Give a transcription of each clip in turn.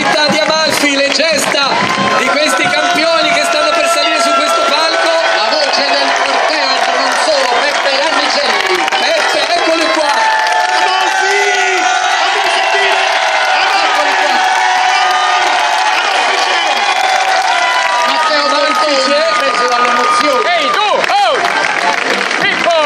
città di Amalfi, le gesta di questi campioni che stanno per salire su questo palco. La voce del corteo, non solo, Peppe Lannicelli. Peppe, eccoli qua. Amalfi! Eccoli qua. Matteo Baltone, preso dall'emozione. Ehi tu! Oh! Pippo!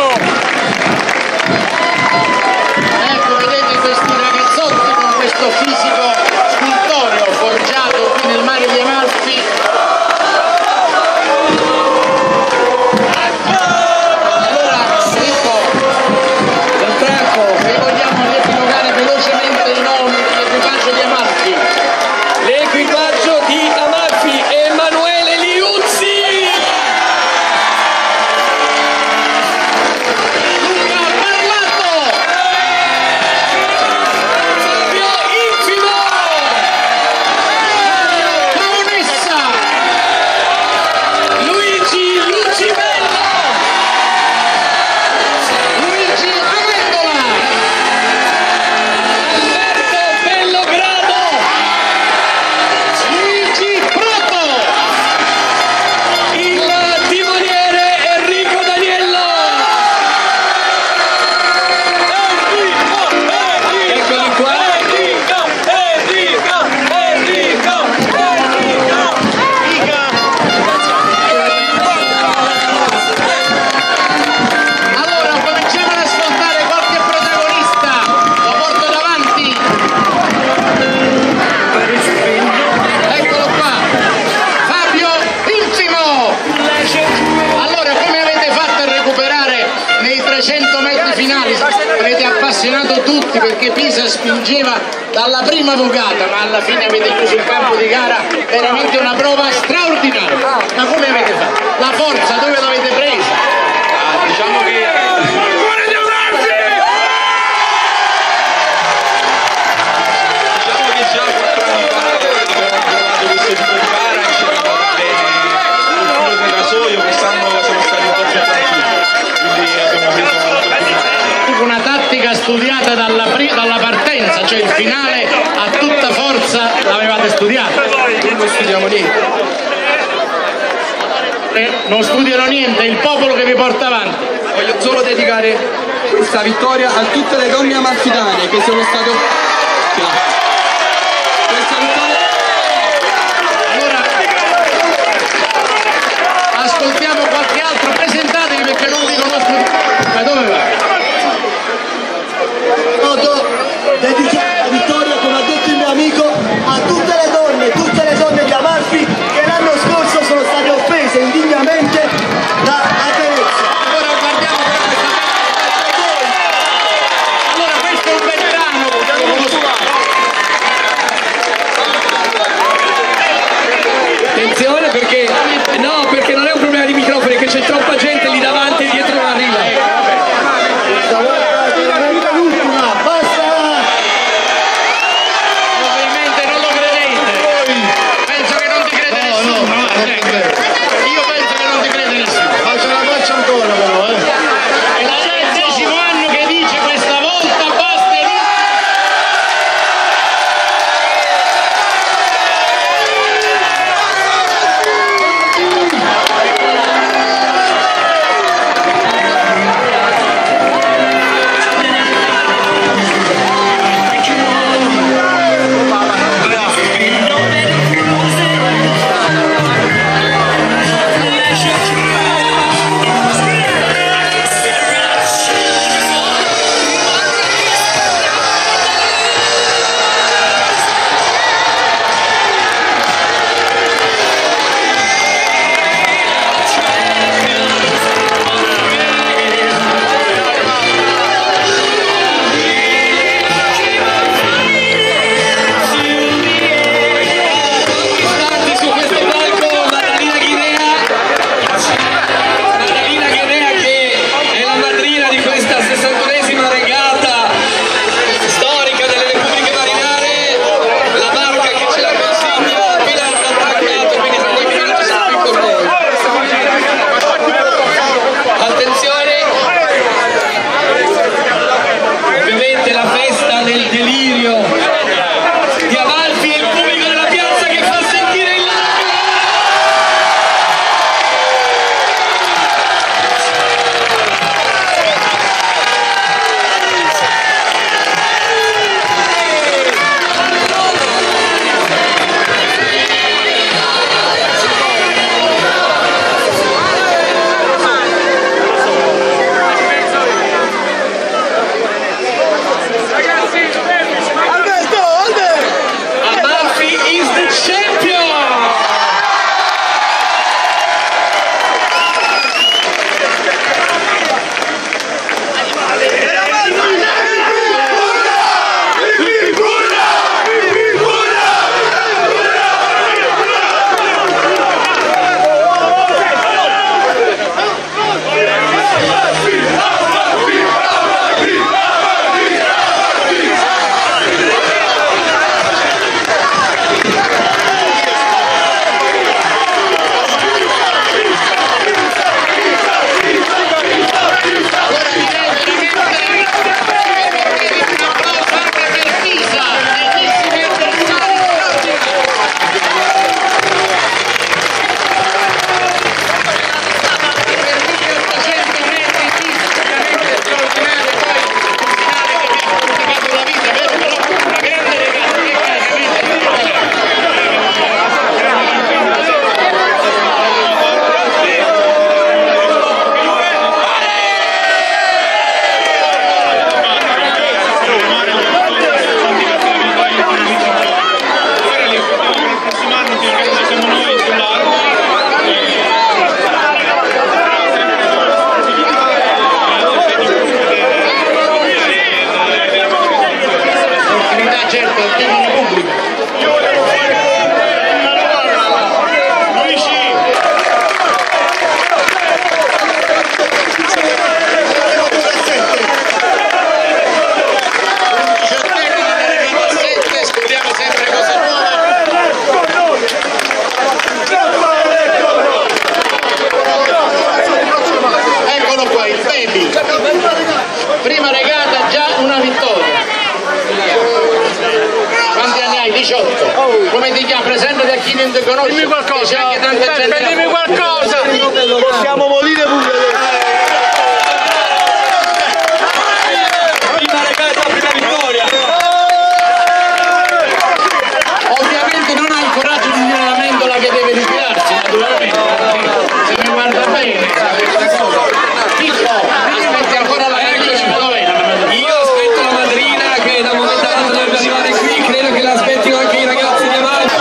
Ecco, vedete questi ragazzotti con questo fisico scultoreo forgiato qui nel mare di Amalfi. Allora, Pippo, Del tempo. vi vogliamo riepilogare velocemente i nomi dell'equipaggio di Amalfi. L'equipaggio di Amalfi, Emanuele Liuzzi. Luca Parlato, Fabio Infimo. Paonessa, Luigi Lucibello. Luigi Amendola, Alberto Bellogrado. Luigi Proto, Il timoniere Enrico Daniello. Eccoli qua. Allora cominciamo ad ascoltare qualche protagonista, lo porto davanti, eccolo qua, Fabio Infimo. Allora come avete fatto a recuperare nei 300 metri finali? Avete appassionato tutti perché Pisa spingeva dalla prima vogata, ma alla fine avete chiuso il campo di gara, veramente una prova straordinaria. Ma come avete fatto? La forza dove l'avete presa? Diciamo che già 4 anni fa abbiamo provato questo tipo di gara e ci è andata bene il filo del rasoio. Quest'anno siamo stati un po' più tranquilli, quindi abbiamo preso Una tattica studiata dalla partenza, cioè il finale a tutta forza l'avevate studiata. non studiamo niente. Non studiano niente, è il popolo che vi porta avanti. Voglio solo dedicare questa vittoria a tutte le donne amalfitane che sono state... Questa vittoria... Allora, ascoltiamo qualche altro, presentatevi perché non vi conosco. Ma dove va? Dedichiamo la vittoria, come ha detto il mio amico, a tutte le donne di Amalfi che l'anno scorso sono state offese indignamente da Atenezza. Ora guardiamo allora questo è un veterano, lo conosco. come ti chiami? Presentati a chi non ti conosce. Dimmi qualcosa. C'è anche tanta gente. Dimmi qualcosa. Possiamo morire pure. Prima regata, prima vittoria. Ovviamente non hai il coraggio di dire alla Mendola che deve ritirarsi, naturalmente. Se mi guarda bene, questa cosa. Pippo, aspetti ancora la Mendola, dov'è la Mendola? Io aspetto la madrina che da momentato dovrebbe arrivare qui, credo che l'aspettino anche i ragazzi di Amalfi.